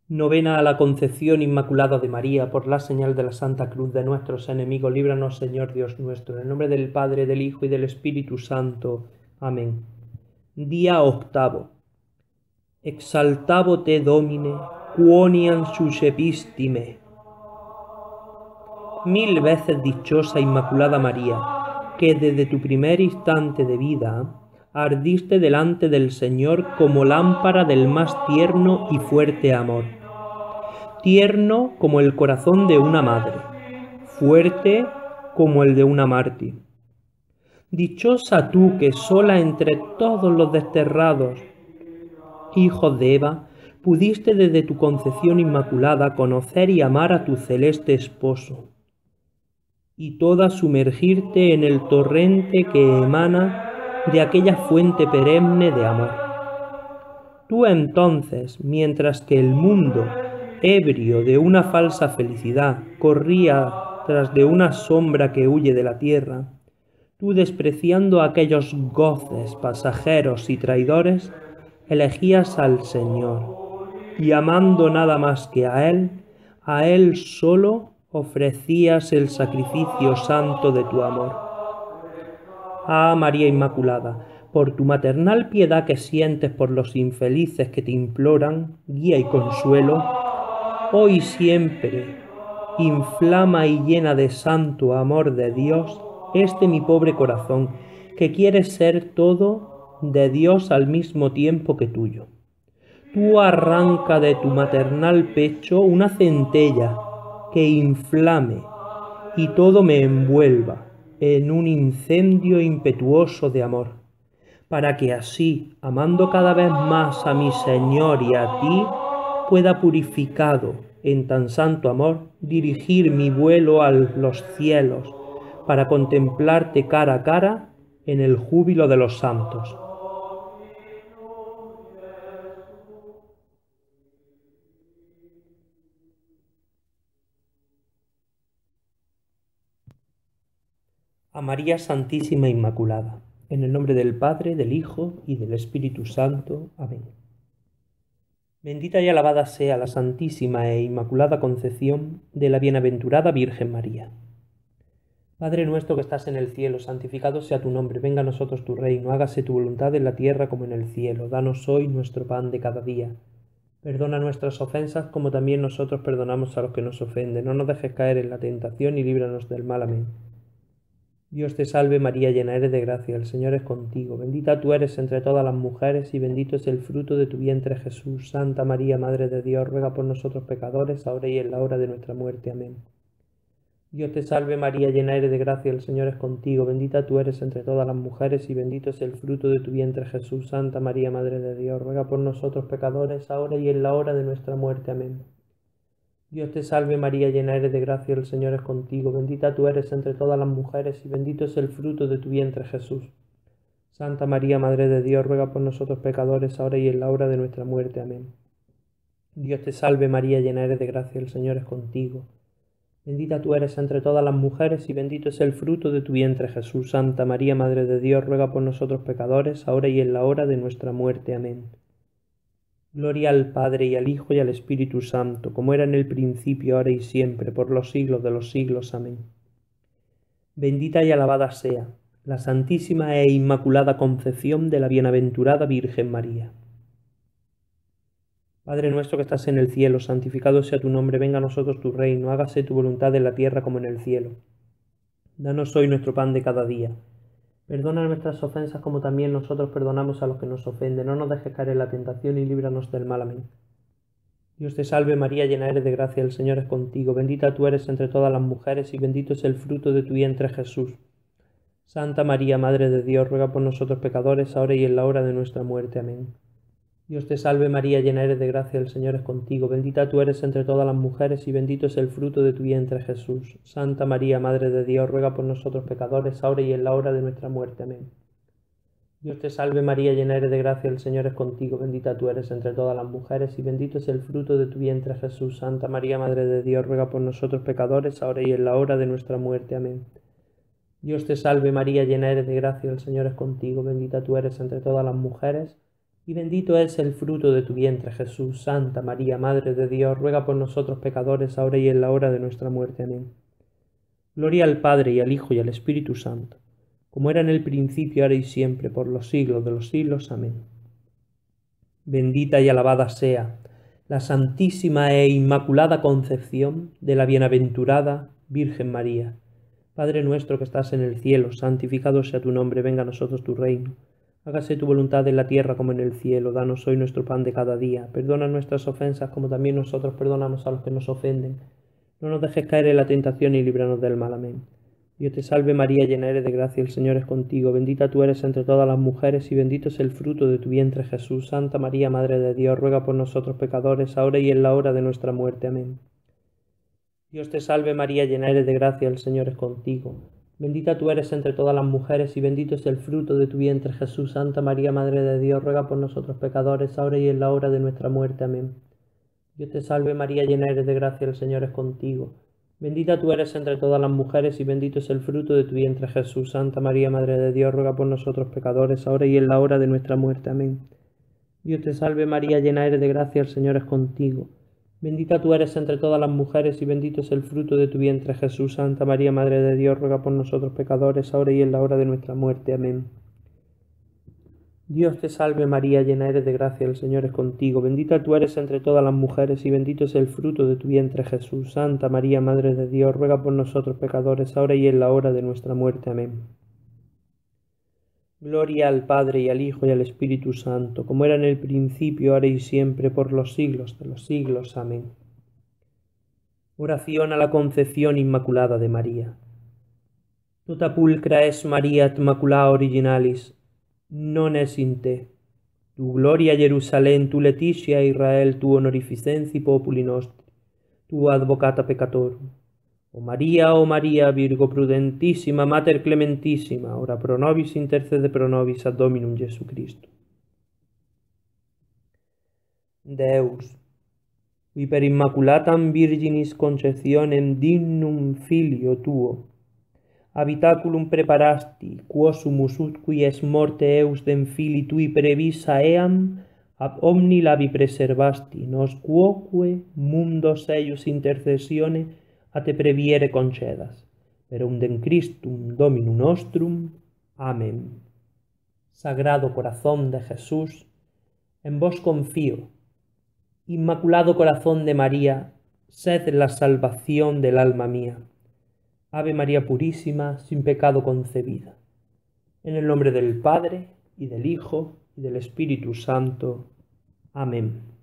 Novena a la Concepción Inmaculada de María, por la señal de la Santa Cruz de nuestros enemigos, líbranos, Señor Dios nuestro, en el nombre del Padre, del Hijo y del Espíritu Santo. Amén. Día octavo. Exaltavo te, Domine, quoniam suscepistime. Mil veces dichosa Inmaculada María, que desde tu primer instante de vida ardiste delante del Señor como lámpara del más tierno y fuerte amor. Tierno como el corazón de una madre, fuerte como el de una mártir. Dichosa tú que sola entre todos los desterrados hijos de Eva, pudiste desde tu concepción inmaculada conocer y amar a tu celeste esposo, y toda sumergirte en el torrente que emana de aquella fuente perenne de amor. Tú entonces, mientras que el mundo, ebrio de una falsa felicidad, corría tras de una sombra que huye de la tierra, tú, despreciando aquellos goces pasajeros y traidores, elegías al Señor, y amando nada más que a Él solo ofrecías el sacrificio santo de tu amor. Ah, María Inmaculada, por tu maternal piedad que sientes por los infelices que te imploran, guía y consuelo, hoy y siempre inflama y llena de santo amor de Dios este mi pobre corazón, que quiere ser todo de Dios al mismo tiempo que tuyo. Tú arranca de tu maternal pecho una centella que inflame y todo me envuelva en un incendio impetuoso de amor, para que así, amando cada vez más a mi Señor y a ti, pueda, purificado en tan santo amor, dirigir mi vuelo a los cielos, para contemplarte cara a cara en el júbilo de los santos. A María Santísima Inmaculada, en el nombre del Padre, del Hijo y del Espíritu Santo. Amén. Bendita y alabada sea la Santísima e Inmaculada Concepción de la Bienaventurada Virgen María. Padre nuestro que estás en el cielo, santificado sea tu nombre, venga a nosotros tu reino, hágase tu voluntad en la tierra como en el cielo. Danos hoy nuestro pan de cada día. Perdona nuestras ofensas como también nosotros perdonamos a los que nos ofenden. No nos dejes caer en la tentación y líbranos del mal. Amén. Dios te salve María, llena eres de gracia, el Señor es contigo. Bendita tú eres entre todas las mujeres y bendito es el fruto de tu vientre Jesús. Santa María, Madre de Dios, ruega por nosotros pecadores, ahora y en la hora de nuestra muerte. Amén. Dios te salve María, llena eres de gracia, el Señor es contigo. Bendita tú eres entre todas las mujeres y bendito es el fruto de tu vientre Jesús. Santa María, Madre de Dios, ruega por nosotros pecadores, ahora y en la hora de nuestra muerte. Amén. Dios te salve María, llena eres de gracia, el Señor es contigo, bendita tú eres entre todas las mujeres y bendito es el fruto de tu vientre Jesús. Santa María, Madre de Dios, ruega por nosotros pecadores, ahora y en la hora de nuestra muerte. Amén. Dios te salve María, llena eres de gracia, el Señor es contigo. Bendita tú eres entre todas las mujeres y bendito es el fruto de tu vientre Jesús. Santa María, Madre de Dios, ruega por nosotros pecadores, ahora y en la hora de nuestra muerte. Amén. Gloria al Padre y al Hijo y al Espíritu Santo, como era en el principio, ahora y siempre, por los siglos de los siglos. Amén. Bendita y alabada sea la Santísima e Inmaculada Concepción de la Bienaventurada Virgen María. Padre nuestro que estás en el cielo, santificado sea tu nombre, venga a nosotros tu reino, hágase tu voluntad en la tierra como en el cielo. Danos hoy nuestro pan de cada día. Perdona nuestras ofensas como también nosotros perdonamos a los que nos ofenden. No nos dejes caer en la tentación y líbranos del mal. Amén. Dios te salve María, llena eres de gracia, el Señor es contigo, bendita tú eres entre todas las mujeres y bendito es el fruto de tu vientre Jesús. Santa María, Madre de Dios, ruega por nosotros pecadores, ahora y en la hora de nuestra muerte. Amén. Dios te salve María, llena eres de gracia, el Señor es contigo, bendita tú eres entre todas las mujeres y bendito es el fruto de tu vientre Jesús. Santa María, Madre de Dios, ruega por nosotros pecadores, ahora y en la hora de nuestra muerte. Amén. Dios te salve María, llena eres de gracia, el Señor es contigo, bendita tú eres entre todas las mujeres y bendito es el fruto de tu vientre Jesús. Santa María, Madre de Dios, ruega por nosotros pecadores, ahora y en la hora de nuestra muerte. Amén. Dios te salve María, llena eres de gracia, el Señor es contigo, bendita tú eres entre todas las mujeres y bendito es el fruto de tu vientre, Jesús. Santa María, Madre de Dios, ruega por nosotros pecadores, ahora y en la hora de nuestra muerte. Amén. Gloria al Padre, y al Hijo, y al Espíritu Santo, como era en el principio, ahora y siempre, por los siglos de los siglos. Amén. Bendita y alabada sea la Santísima e Inmaculada Concepción de la Bienaventurada Virgen María. Padre nuestro que estás en el cielo, santificado sea tu nombre, venga a nosotros tu reino. Hágase tu voluntad en la tierra como en el cielo. Danos hoy nuestro pan de cada día. Perdona nuestras ofensas como también nosotros perdonamos a los que nos ofenden. No nos dejes caer en la tentación y líbranos del mal. Amén. Dios te salve María, llena eres de gracia, el Señor es contigo. Bendita tú eres entre todas las mujeres y bendito es el fruto de tu vientre, Jesús. Santa María, Madre de Dios, ruega por nosotros pecadores, ahora y en la hora de nuestra muerte. Amén. Dios te salve María, llena eres de gracia, el Señor es contigo. Bendita tú eres entre todas las mujeres y bendito es el fruto de tu vientre, Jesús. Santa María, Madre de Dios, ruega por nosotros pecadores, ahora y en la hora de nuestra muerte. Amén. Dios te salve María, llena eres de gracia, el Señor es contigo. Bendita tú eres entre todas las mujeres y bendito es el fruto de tu vientre, Jesús. Santa María, Madre de Dios, ruega por nosotros pecadores, ahora y en la hora de nuestra muerte. Amén. Dios te salve María, llena eres de gracia, el Señor es contigo. Bendita tú eres entre todas las mujeres y bendito es el fruto de tu vientre, Jesús. Santa María, Madre de Dios, ruega por nosotros pecadores, ahora y en la hora de nuestra muerte. Amén. Dios te salve María, llena eres de gracia, el Señor es contigo. Bendita tú eres entre todas las mujeres y bendito es el fruto de tu vientre, Jesús. Santa María, Madre de Dios, ruega por nosotros pecadores, ahora y en la hora de nuestra muerte. Amén. Gloria al Padre, y al Hijo, y al Espíritu Santo, como era en el principio, ahora y siempre, por los siglos de los siglos. Amén. Oración a la concepción inmaculada de María. Tota pulcra es María Immaculata originalis, non es in te. Tu gloria Jerusalén, tu leticia Israel, tu honorificenzi populi nostri, tu advocata peccatorum. O María, Virgo prudentissima, Mater clementissima, ora pro nobis intercede pro nobis ad Dominum Jesu Christo. Deus, qui per immaculatam Virginis conceptionem dignum filio tuo, habitaculum preparasti, quosumus ut qui es morte eus dem fili tui previsa eam, ab omni labi preservasti, nos quoque mundos eius intercessione a te previere concedas, per undem Christum Dominum nostrum. Amén. Sagrado corazón de Jesús, en vos confío. Inmaculado corazón de María, sed la salvación del alma mía. Ave María purísima, sin pecado concebida. En el nombre del Padre, y del Hijo, y del Espíritu Santo. Amén.